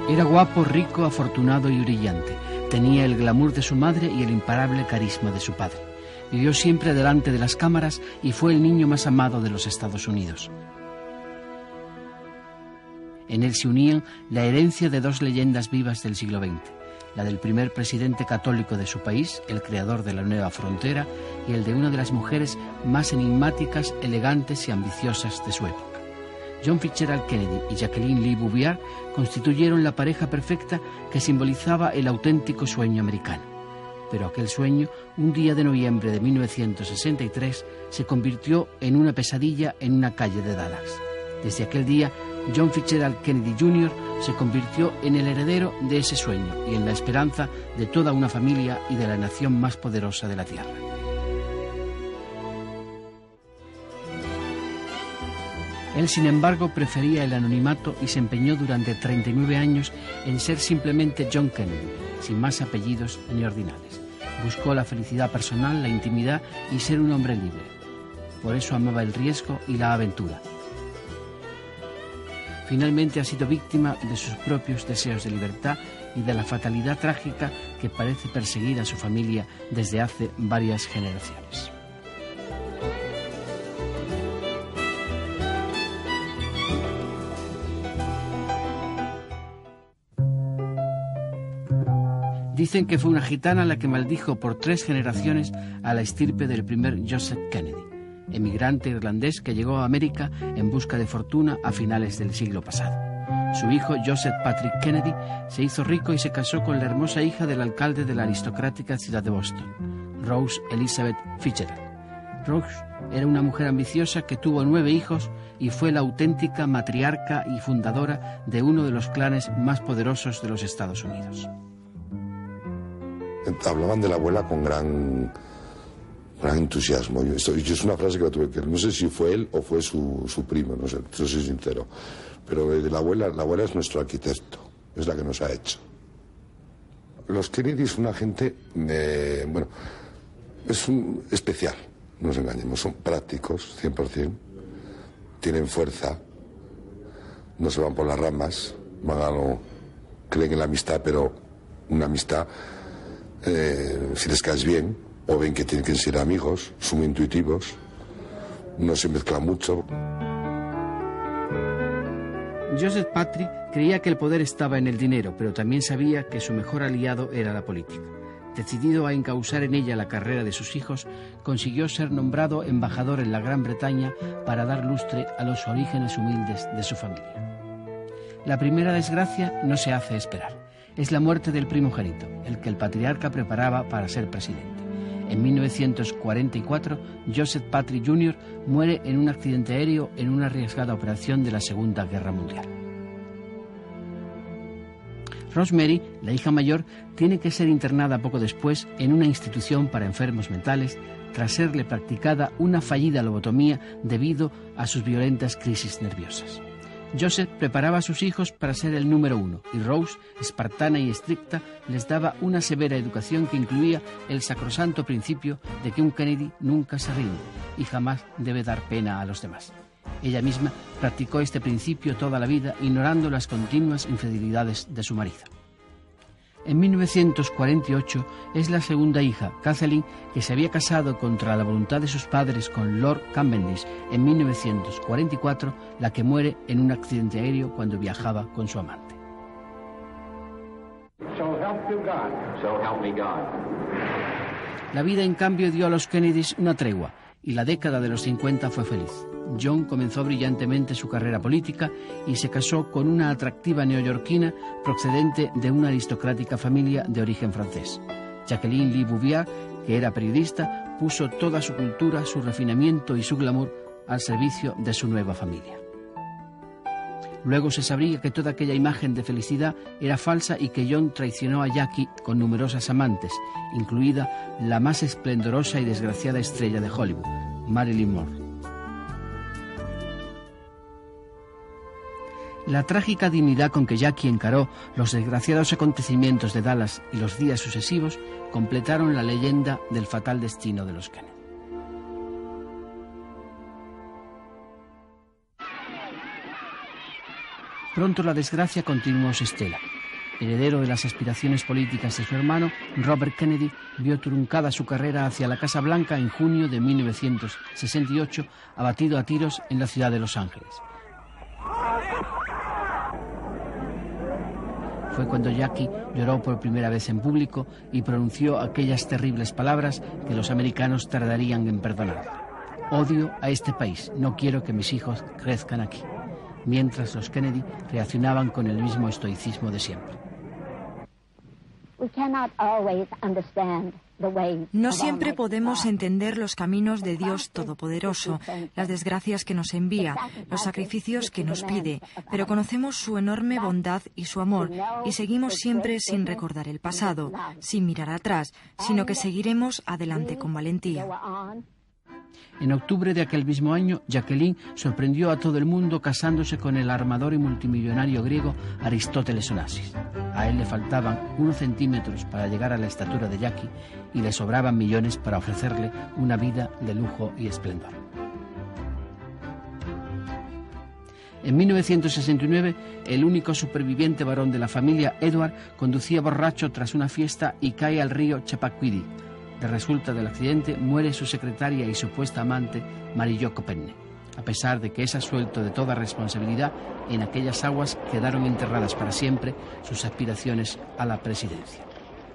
Era guapo, rico, afortunado y brillante. Tenía el glamour de su madre y el imparable carisma de su padre. Vivió siempre delante de las cámaras y fue el niño más amado de los Estados Unidos. En él se unían la herencia de dos leyendas vivas del siglo XX, la del primer presidente católico de su país, el creador de la nueva frontera, y el de una de las mujeres más enigmáticas, elegantes y ambiciosas de su época. John Fitzgerald Kennedy y Jacqueline Lee Bouvier constituyeron la pareja perfecta que simbolizaba el auténtico sueño americano. Pero aquel sueño, un día de noviembre de 1963, se convirtió en una pesadilla en una calle de Dallas. Desde aquel día, John Fitzgerald Kennedy Jr. se convirtió en el heredero de ese sueño y en la esperanza de toda una familia y de la nación más poderosa de la Tierra. Él, sin embargo, prefería el anonimato y se empeñó durante 39 años en ser simplemente John Kennedy, sin más apellidos ni ordinales. Buscó la felicidad personal, la intimidad y ser un hombre libre. Por eso amaba el riesgo y la aventura. Finalmente ha sido víctima de sus propios deseos de libertad y de la fatalidad trágica que parece perseguir a su familia desde hace varias generaciones. Dicen que fue una gitana la que maldijo por 3 generaciones a la estirpe del primer Joseph Kennedy, emigrante irlandés que llegó a América en busca de fortuna a finales del siglo pasado. Su hijo, Joseph Patrick Kennedy, se hizo rico y se casó con la hermosa hija del alcalde de la aristocrática ciudad de Boston, Rose Elizabeth Fitzgerald. Rose era una mujer ambiciosa que tuvo 9 hijos y fue la auténtica matriarca y fundadora de uno de los clanes más poderosos de los Estados Unidos. Hablaban de la abuela con gran entusiasmo. Yo es una frase que la tuve que... No sé si fue él o fue su primo, no sé, yo soy sincero. Pero de la abuela es nuestro arquitecto, es la que nos ha hecho. Los Kennedy son una gente, bueno, especial, no nos engañemos, son prácticos, 100%, tienen fuerza, no se van por las ramas, creen en la amistad, pero una amistad... si les caes bien o ven que tienen que ser amigos, son intuitivos, no se mezclan mucho. Joseph Patrick creía que el poder estaba en el dinero, pero también sabía que su mejor aliado era la política. Decidido a encauzar en ella la carrera de sus hijos, consiguió ser nombrado embajador en la Gran Bretaña para dar lustre a los orígenes humildes de su familia. La primera desgracia no se hace esperar. Es la muerte del primogénito, el que el patriarca preparaba para ser presidente. En 1944, Joseph Patrick Jr. muere en un accidente aéreo en una arriesgada operación de la Segunda Guerra Mundial. Rosemary, la hija mayor, tiene que ser internada poco después en una institución para enfermos mentales tras serle practicada una fallida lobotomía debido a sus violentas crisis nerviosas. Joseph preparaba a sus hijos para ser el número 1 y Rose, espartana y estricta, les daba una severa educación que incluía el sacrosanto principio de que un Kennedy nunca se rinde y jamás debe dar pena a los demás. Ella misma practicó este principio toda la vida, ignorando las continuas infidelidades de su marido. En 1948 es la segunda hija, Kathleen, que se había casado contra la voluntad de sus padres con Lord Cavendish en 1944, la que muere en un accidente aéreo cuando viajaba con su amante. So help you God. So help me God. La vida, en cambio, dio a los Kennedys una tregua y la década de los 50 fue feliz. John comenzó brillantemente su carrera política y se casó con una atractiva neoyorquina procedente de una aristocrática familia de origen francés. Jacqueline Lee Bouvier, que era periodista, puso toda su cultura, su refinamiento y su glamour al servicio de su nueva familia. Luego se sabría que toda aquella imagen de felicidad era falsa y que John traicionó a Jackie con numerosas amantes, incluida la más esplendorosa y desgraciada estrella de Hollywood, Marilyn Monroe. La trágica dignidad con que Jackie encaró los desgraciados acontecimientos de Dallas y los días sucesivos completaron la leyenda del fatal destino de los Kennedy. Pronto la desgracia continuó su estela. Heredero de las aspiraciones políticas de su hermano, Robert Kennedy vio truncada su carrera hacia la Casa Blanca en junio de 1968, abatido a tiros en la ciudad de Los Ángeles. Fue cuando Jackie lloró por primera vez en público y pronunció aquellas terribles palabras que los americanos tardarían en perdonar. Odio a este país, no quiero que mis hijos crezcan aquí. Mientras los Kennedy reaccionaban con el mismo estoicismo de siempre. No siempre podemos entender los caminos de Dios Todopoderoso, las desgracias que nos envía, los sacrificios que nos pide, pero conocemos su enorme bondad y su amor y seguimos siempre sin recordar el pasado, sin mirar atrás, sino que seguiremos adelante con valentía. En octubre de aquel mismo año, Jacqueline sorprendió a todo el mundo casándose con el armador y multimillonario griego Aristóteles Onassis. A él le faltaban unos centímetros para llegar a la estatura de Jackie y le sobraban millones para ofrecerle una vida de lujo y esplendor. En 1969, el único superviviente varón de la familia, Edward, conducía borracho tras una fiesta y cae al río Chappaquiddy. De resulta del accidente, muere su secretaria y supuesta amante, Mary Jo Kopechne. A pesar de que es absuelto de toda responsabilidad, en aquellas aguas quedaron enterradas para siempre sus aspiraciones a la presidencia.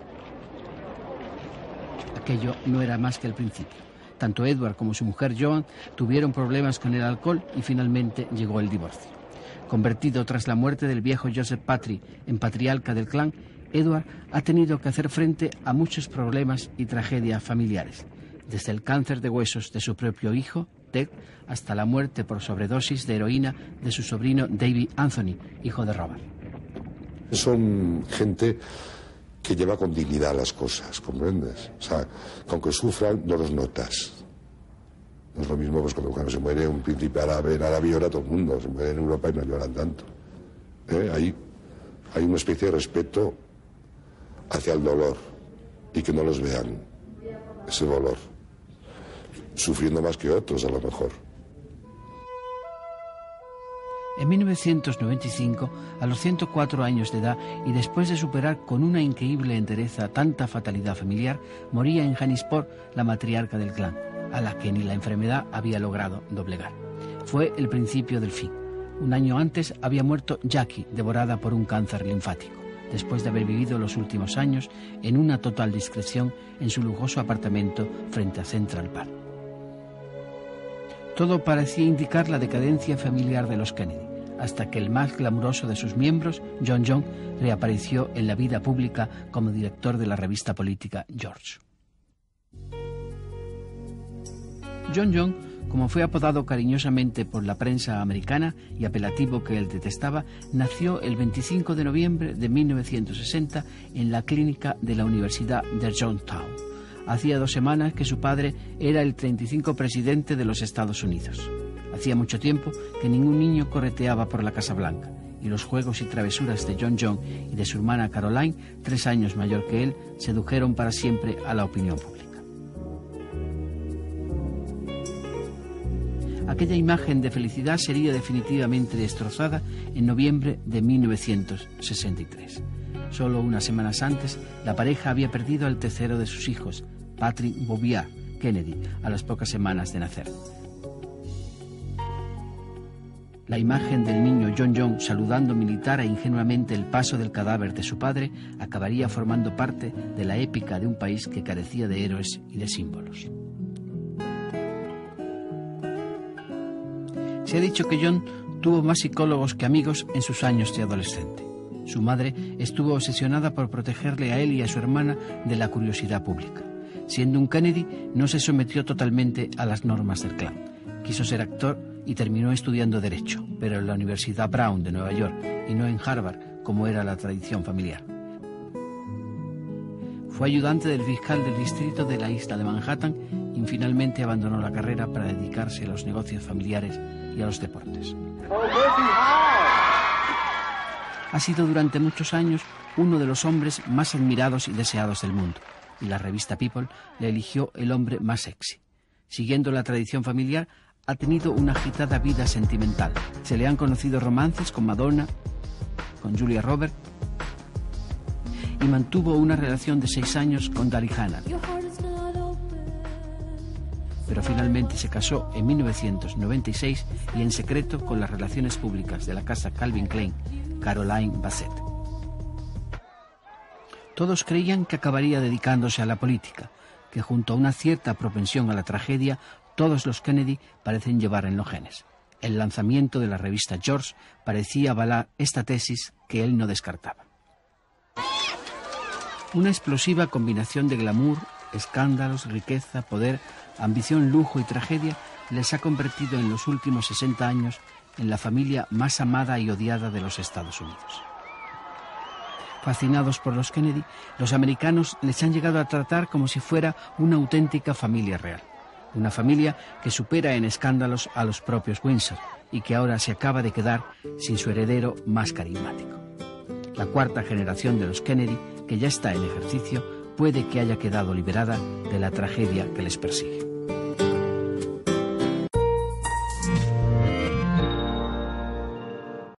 Aquello no era más que el principio. Tanto Edward como su mujer Joan tuvieron problemas con el alcohol y finalmente llegó el divorcio. Convertido tras la muerte del viejo Joseph Patry en patriarca del clan, Edward ha tenido que hacer frente a muchos problemas y tragedias familiares, desde el cáncer de huesos de su propio hijo, Ted, hasta la muerte por sobredosis de heroína de su sobrino David Anthony, hijo de Robert. Son gente que lleva con dignidad las cosas, ¿comprendes? O sea, que aunque sufran, no los notas. No es lo mismo pues cuando se muere un príncipe árabe, en Arabia llora todo el mundo, se muere en Europa y no lloran tanto. Hay una especie de respeto hacia el dolor y que no los vean ese dolor, sufriendo más que otros a lo mejor. En 1995, a los 104 años de edad y después de superar con una increíble entereza tanta fatalidad familiar, moría en Johannesburg la matriarca del clan, a la que ni la enfermedad había logrado doblegar. Fue el principio del fin. Un año antes había muerto Jackie, devorada por un cáncer linfático, después de haber vivido los últimos años en una total discreción en su lujoso apartamento frente a Central Park. Todo parecía indicar la decadencia familiar de los Kennedy, hasta que el más glamuroso de sus miembros, John Young, reapareció en la vida pública como director de la revista política George. John Young, como fue apodado cariñosamente por la prensa americana y apelativo que él detestaba, nació el 25 de noviembre de 1960 en la clínica de la Universidad de Georgetown. Hacía 2 semanas que su padre era el 35 presidente de los Estados Unidos. Hacía mucho tiempo que ningún niño correteaba por la Casa Blanca, y los juegos y travesuras de John Young y de su hermana Caroline, 3 años mayor que él, sedujeron para siempre a la opinión pública. Aquella imagen de felicidad sería definitivamente destrozada en noviembre de 1963. Solo unas semanas antes, la pareja había perdido al tercero de sus hijos, Patrick Bouvier Kennedy, a las pocas semanas de nacer. La imagen del niño John Young saludando militar e ingenuamente el paso del cadáver de su padre acabaría formando parte de la épica de un país que carecía de héroes y de símbolos. Se ha dicho que John tuvo más psicólogos que amigos en sus años de adolescente. Su madre estuvo obsesionada por protegerle a él y a su hermana de la curiosidad pública. Siendo un Kennedy, no se sometió totalmente a las normas del clan. Quiso ser actor y terminó estudiando Derecho, pero en la Universidad Brown de Nueva York y no en Harvard, como era la tradición familiar. Fue ayudante del fiscal del distrito de la isla de Manhattan y finalmente abandonó la carrera para dedicarse a los negocios familiares y a los deportes. Ha sido durante muchos años uno de los hombres más admirados y deseados del mundo, y la revista People le eligió el hombre más sexy. Siguiendo la tradición familiar, ha tenido una agitada vida sentimental. Se le han conocido romances con Madonna, con Julia Roberts, y mantuvo una relación de 6 años con Daryl Hannah. Pero finalmente se casó en 1996 y en secreto con las relaciones públicas de la casa Calvin Klein, Caroline Bassett. Todos creían que acabaría dedicándose a la política, que junto a una cierta propensión a la tragedia, todos los Kennedy parecen llevar en los genes. El lanzamiento de la revista George parecía avalar esta tesis que él no descartaba. Una explosiva combinación de glamour, escándalos, riqueza, poder, ambición, lujo y tragedia les ha convertido en los últimos 60 años en la familia más amada y odiada de los Estados Unidos. Fascinados por los Kennedy, los americanos les han llegado a tratar como si fuera una auténtica familia real. Una familia que supera en escándalos a los propios Windsor y que ahora se acaba de quedar sin su heredero más carismático. La cuarta generación de los Kennedy, que ya está en ejercicio, puede que haya quedado liberada de la tragedia que les persigue.